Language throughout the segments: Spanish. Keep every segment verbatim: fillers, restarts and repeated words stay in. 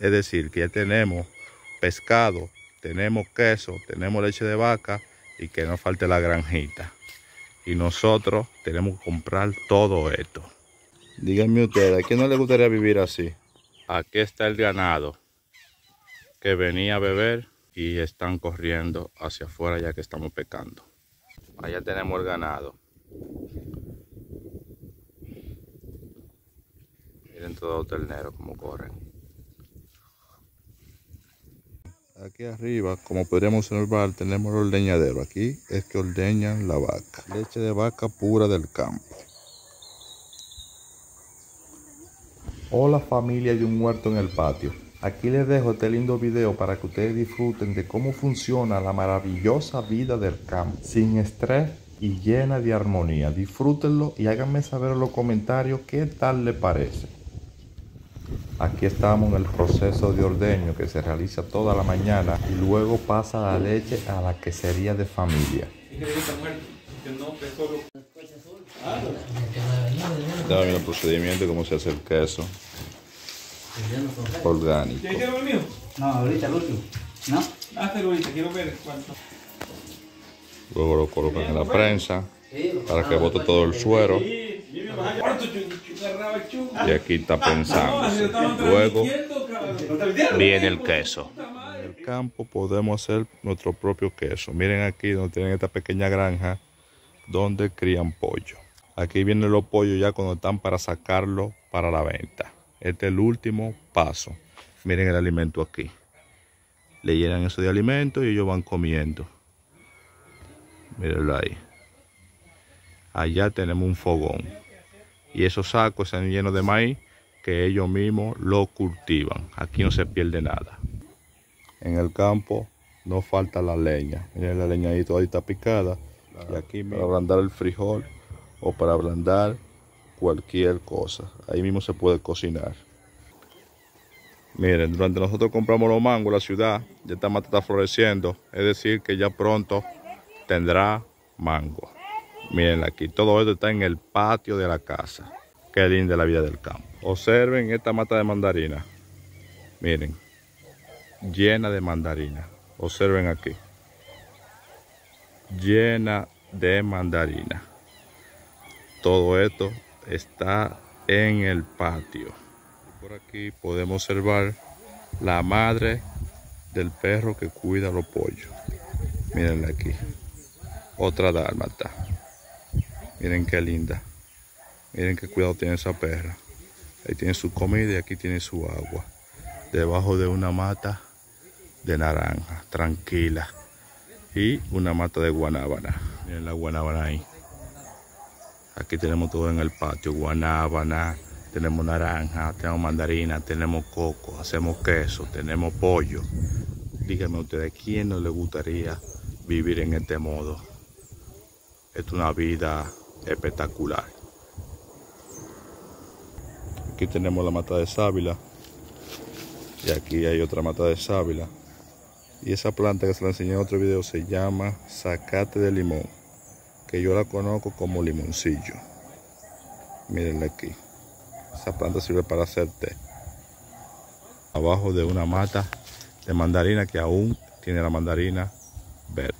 Es decir, que ya tenemos pescado, tenemos queso, tenemos leche de vaca y que no falte la granjita. Y nosotros tenemos que comprar todo esto. Díganme ustedes, ¿a quién no le gustaría vivir así? Aquí está el ganado que venía a beber y están corriendo hacia afuera ya que estamos pescando. Allá tenemos el ganado. Miren todos los terneros como corren. Aquí arriba, como podríamos observar, tenemos el ordeñadero. Aquí es que ordeñan la vaca. Leche de vaca pura del campo. Hola familia de un huerto en el patio. Aquí les dejo este lindo video para que ustedes disfruten de cómo funciona la maravillosa vida del campo. Sin estrés y llena de armonía. Disfrútenlo y háganme saber en los comentarios qué tal les parece. Aquí estamos en el proceso de ordeño que se realiza toda la mañana y luego pasa la leche a la quesería de familia. Ya ven el procedimiento, cómo se hace el queso orgánico. ¿Ya quiero el mío? No, ahorita el último. ¿No? Hazlo ahorita, quiero ver cuánto. Luego lo colocan en la prensa para que bote todo el suero. Y aquí está pensándose. Luego viene el queso. En el campo podemos hacer nuestro propio queso. Miren aquí donde tienen esta pequeña granja donde crían pollo. Aquí vienen los pollos ya cuando están para sacarlo para la venta. Este es el último paso. Miren el alimento aquí. Le llenan eso de alimento y ellos van comiendo. Mírenlo ahí. Allá tenemos un fogón. Y esos sacos están llenos de maíz que ellos mismos lo cultivan. Aquí no se pierde nada. En el campo no falta la leña. Miren la leña ahí toda está picada. Y aquí para ablandar el frijol o para ablandar cualquier cosa. Ahí mismo se puede cocinar. Miren, durante nosotros compramos los mangos en la ciudad, ya esta mata está floreciendo. Es decir, que ya pronto tendrá mango. Miren aquí, todo esto está en el patio de la casa. Qué linda la vida del campo. Observen esta mata de mandarina. Miren, llena de mandarina. Observen aquí. Llena de mandarina. Todo esto está en el patio. Por aquí podemos observar la madre del perro que cuida los pollos. Mirenla aquí. Otra dálmata. Miren qué linda. Miren qué cuidado tiene esa perra. Ahí tiene su comida y aquí tiene su agua. Debajo de una mata de naranja, tranquila. Y una mata de guanábana. Miren la guanábana ahí. Aquí tenemos todo en el patio. Guanábana, tenemos naranja, tenemos mandarina, tenemos coco, hacemos queso, tenemos pollo. Díganme ustedes, ¿a quién no le gustaría vivir en este modo? Es una vida espectacular. Aquí tenemos la mata de sábila. Y aquí hay otra mata de sábila. Y esa planta que se la enseñé en otro video se llama zacate de limón, que yo la conozco como limoncillo. Mírenla aquí. Esa planta sirve para hacer té. Abajo de una mata de mandarina que aún tiene la mandarina verde.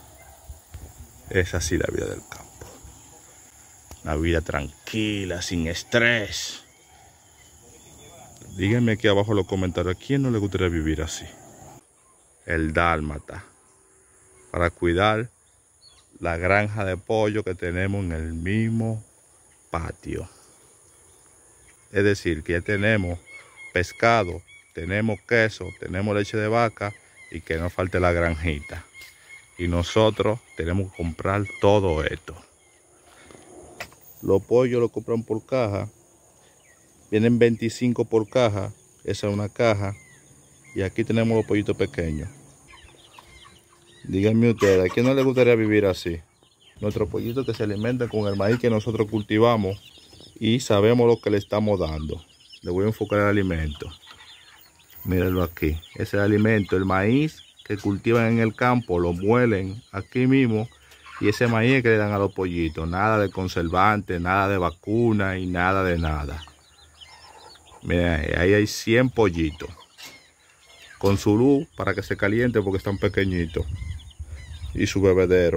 Es así la vida del campo. Una vida tranquila, sin estrés. Díganme aquí abajo en los comentarios, ¿a quién no le gustaría vivir así? El dálmata, para cuidar la granja de pollo que tenemos en el mismo patio. Es decir, que ya tenemos pescado, tenemos queso, tenemos leche de vaca y que no falte la granjita. Y nosotros tenemos que comprar todo esto. Los pollos los compran por caja. Vienen veinticinco por caja. Esa es una caja. Y aquí tenemos los pollitos pequeños. Díganme ustedes, ¿a quién no le gustaría vivir así? Nuestros pollitos que se alimentan con el maíz que nosotros cultivamos y sabemos lo que le estamos dando. Le voy a enfocar el alimento. Mírenlo aquí. Ese es el alimento, el maíz que cultivan en el campo, lo muelen aquí mismo. Y ese maíz que le dan a los pollitos. Nada de conservante, nada de vacuna y nada de nada. Miren, ahí hay cien pollitos. con su luz para que se caliente porque están pequeñitos. Y su bebedero.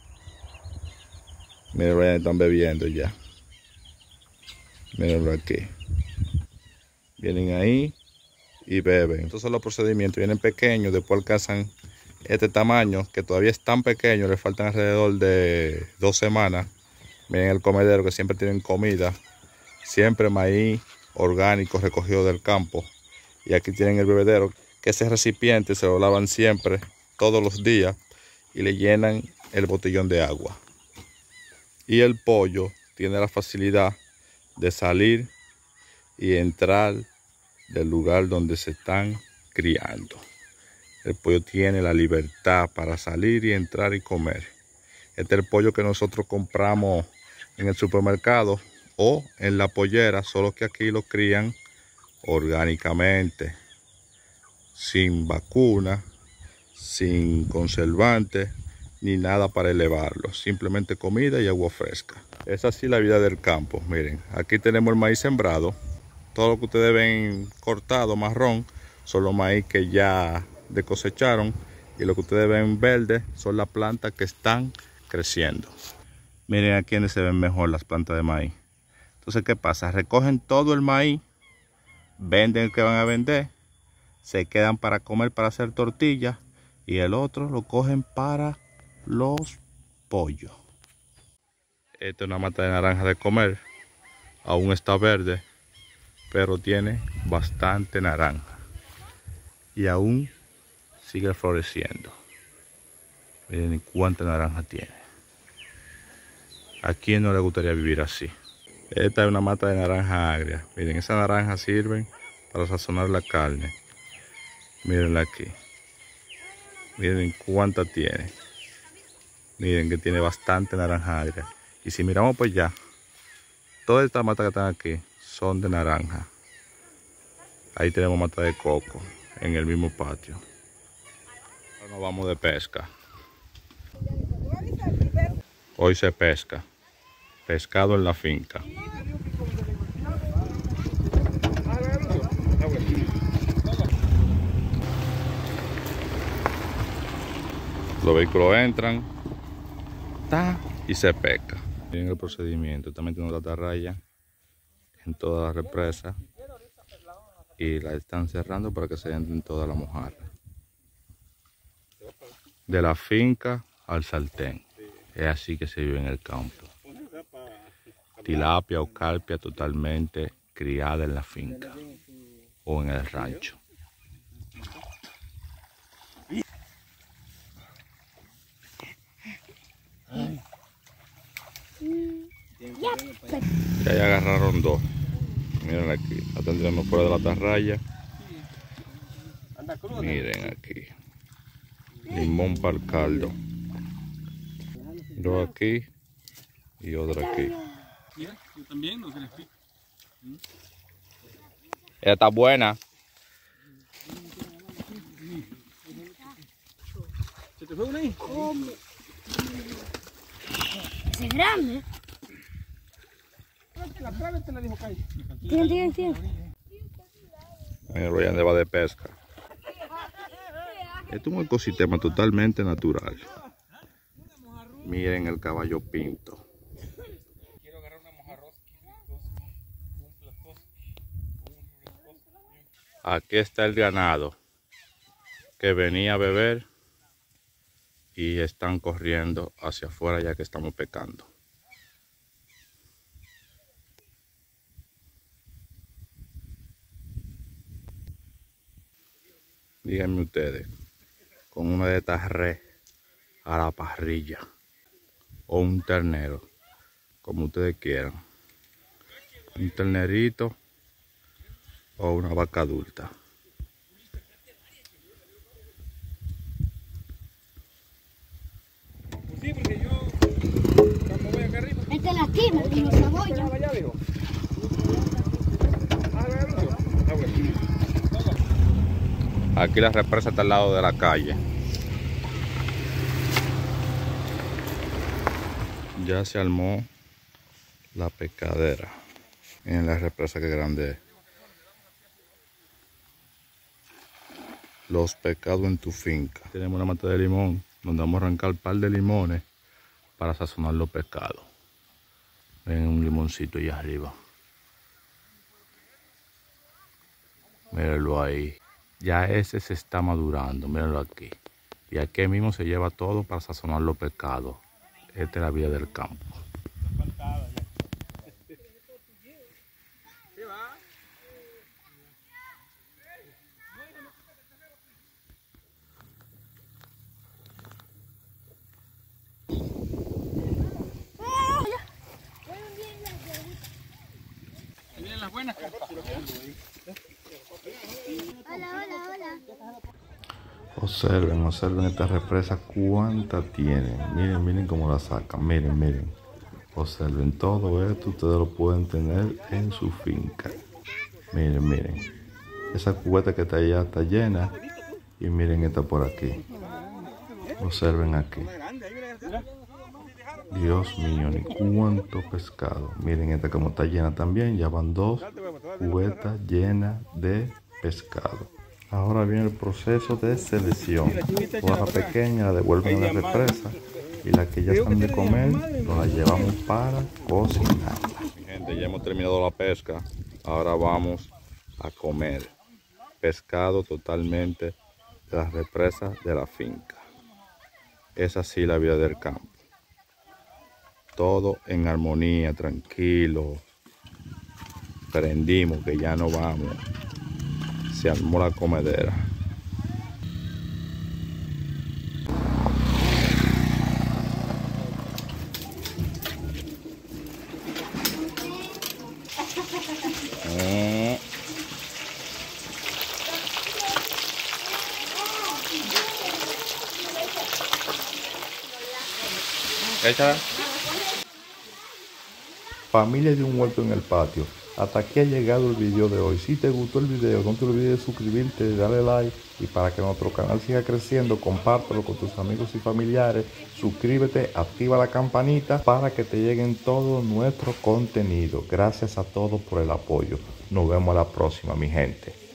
Miren, están bebiendo ya. Mirenlo aquí. Vienen ahí y beben. Estos son los procedimientos. Vienen pequeños, después alcanzan este tamaño, que todavía es tan pequeño, les faltan alrededor de dos semanas. Miren el comedero, que siempre tienen comida. Siempre maíz orgánico recogido del campo. Y aquí tienen el bebedero, que ese recipiente se lo lavan siempre, todos los días, y le llenan el botellón de agua. Y el pollo tiene la facilidad de salir y entrar del lugar donde se están criando. El pollo tiene la libertad para salir y entrar y comer. Este es el pollo que nosotros compramos en el supermercado o en la pollera, solo que aquí lo crían orgánicamente, sin vacuna, sin conservantes, ni nada para elevarlo. Simplemente comida y agua fresca. Es así la vida del campo. Miren, aquí tenemos el maíz sembrado. Todo lo que ustedes ven cortado, marrón, son los maíz que ya de cosecharon. Y lo que ustedes ven verde son las plantas que están creciendo. Miren aquí donde se ven mejor las plantas de maíz. Entonces, ¿qué pasa? Recogen todo el maíz, venden el que van a vender, se quedan para comer, para hacer tortillas, y el otro lo cogen para los pollos. Esta es una mata de naranja de comer. Aún está verde, pero tiene bastante naranja. Y aún sigue floreciendo. Miren cuánta naranja tiene. ¿A quién no le gustaría vivir así? Esta es una mata de naranja agria. Miren, esas naranjas sirven para sazonar la carne. Mirenla aquí. Miren cuánta tiene. Miren que tiene bastante naranja agria. Y si miramos pues ya, todas estas matas que están aquí son de naranja. Ahí tenemos mata de coco en el mismo patio. Ahora nos vamos de pesca. Hoy se pesca. Pescado en la finca. Los vehículos entran, ta, y se pesca. Miren el procedimiento. Están metiendo la atarraya en toda la represa y la están cerrando para que se entren toda la mojarra. De la finca al sartén. Es así que se vive en el campo. Tilapia o carpia totalmente criada en la finca o en el rancho. Ya, ya agarraron dos. Miren aquí, la tendremos fuera de la atarraya. Miren aquí. Limón para el caldo. Dos aquí y otra aquí. Mira, yo también no se les pica. Ella está buena. ¿Se te fue una ahí? Es grande. La clave te la dijo Kai. Tiene, tiene, tiene. Mira, Ryan va de pesca. Esto es un ecosistema totalmente natural. Miren el caballo pinto. Quiero agarrar una mojarrosqui, un platosqui, un Aquí está el ganado que venía a beber y están corriendo hacia afuera ya que estamos pescando. Díganme ustedes, con una de estas res a la parrilla o un ternero, como ustedes quieran, un ternerito o una vaca adulta. Sí, porque yo cuando voy acá arriba. Este lastima, como cebolla. Allá, viejo. Ah, bueno. Aquí la represa está al lado de la calle. Ya se armó la pescadera. Miren la represa que grande es. los pescados en tu finca. Tenemos una mata de limón donde vamos a arrancar un par de limones para sazonar los pescados. Ven un limoncito allá arriba. Mírenlo ahí. Ya ese se está madurando, mírenlo aquí. Y aquí mismo se lleva todo para sazonar los pescados. Esta es la vida del campo. Ahí vienen las buenas. Hola, hola, hola. Observen, observen esta represa cuánta tienen. Miren, miren cómo la sacan. Miren, miren. Observen todo esto. Ustedes lo pueden tener en su finca. Miren, miren. Esa cubeta que está allá está llena. Y miren esta por aquí. Observen aquí. Dios mío, ni cuánto pescado. Miren esta como está llena también. Ya van dos cubetas llenas de pescado. Ahora viene el proceso de selección. Todas las pequeñas las devuelven a la represa y las que ya están de comer nos las llevamos para cocinar. Mi gente, ya hemos terminado la pesca. Ahora vamos a comer pescado totalmente de las represas de la finca. Es así la vida del campo. Todo en armonía, tranquilo. Prendimos que ya no vamos. Se armó la comedera. Mm. Échala. Familia de un huerto en el patio. Hasta aquí ha llegado el video de hoy. Si te gustó el video, no te olvides de suscribirte, darle like y para que nuestro canal siga creciendo, compártelo con tus amigos y familiares. Suscríbete, activa la campanita para que te lleguen todo nuestro contenido. Gracias a todos por el apoyo. Nos vemos a la próxima, mi gente.